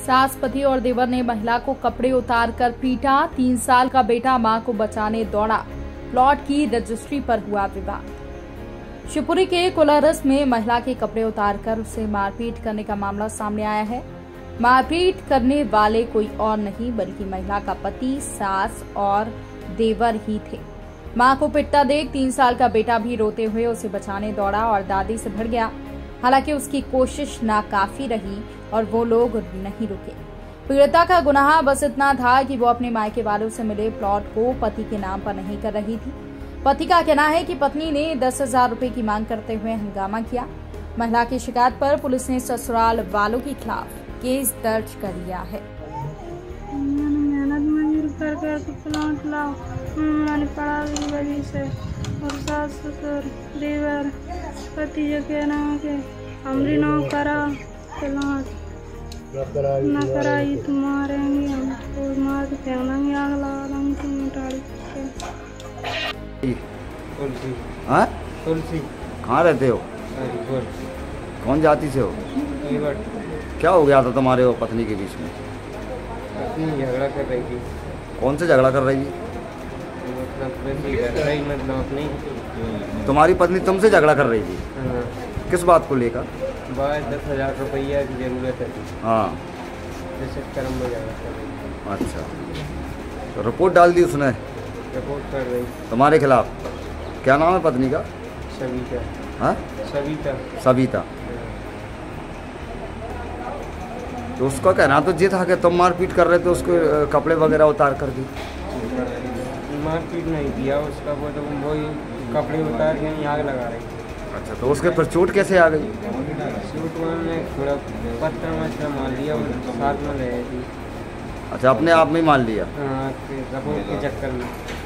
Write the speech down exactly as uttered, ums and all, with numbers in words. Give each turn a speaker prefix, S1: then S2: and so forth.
S1: सास, पति और देवर ने महिला को कपड़े उतार कर पीटा। तीन साल का बेटा मां को बचाने दौड़ा। प्लॉट की रजिस्ट्री पर हुआ विवाद। शिवपुरी के कोलारस में महिला के कपड़े उतारकर उसे मारपीट करने का मामला सामने आया है। मारपीट करने वाले कोई और नहीं बल्कि महिला का पति, सास और देवर ही थे। मां को पिटता देख तीन साल का बेटा भी रोते हुए उसे बचाने दौड़ा और दादी से भिड़ गया। हालांकि उसकी कोशिश नाकाफी रही और वो लोग नहीं रुके। पीड़िता का गुनाह बस इतना था कि वो अपने मायके वालों से मिले प्लॉट को पति के नाम पर नहीं कर रही थी। पति का कहना है कि पत्नी ने दस हजार रुपए की मांग करते हुए हंगामा किया। महिला की शिकायत पर पुलिस ने ससुराल वालों के खिलाफ केस दर्ज कर लिया है।
S2: कर कर तो प्लांट लाओ, मैंने पढ़ा की वजह से और सास ससुर देवर पति जो कहना है कि हमरी ना करा प्लांट ना कराई तो मारेंगे, हम तो मार के फेंकेंगे, आग लगा देंगे तुम टाड़ी के।
S3: तुलसी।
S2: हाँ?
S3: तुलसी।
S2: कहाँ रहते हो? कौन जाति से हो? क्या हो गया था तुम्हारे और पत्नी के बीच में?
S3: पत्नी झगड़ा कर रही थी।
S2: कौन से झगड़ा कर रही थी?
S3: मतलब अपनी
S2: तुम्हारी पत्नी तुमसे झगड़ा कर रही थी?
S3: हाँ।
S2: किस बात को लेकर?
S3: बात दस हजार रुपया की जरूरत है।
S2: हाँ।
S3: जैसे कर्म में झगड़ा कर रही।
S2: अच्छा, तो रिपोर्ट डाल दी उसने?
S3: रिपोर्ट कर रही।
S2: तुम्हारे खिलाफ? क्या नाम है पत्नी का?
S3: सविता।
S2: हाँ?
S3: सविता।
S2: सविता। तो उसका कहना तो ये था कि तुम मारपीट कर रहे थे, उसके कपड़े वगैरह उतार कर दी।
S3: मारपीट नहीं किया उसका, वो तो वही कपड़े उतार के नहीं आग लगा रही।
S2: अच्छा, तो उसके पर चोट कैसे आ गई?
S3: चोट ने थोड़ा पत्थर वत्थर मार लिया, साथ में ले थी।
S2: अच्छा, अपने आप में ही मार लिया?
S3: हाँ, के चक्कर में।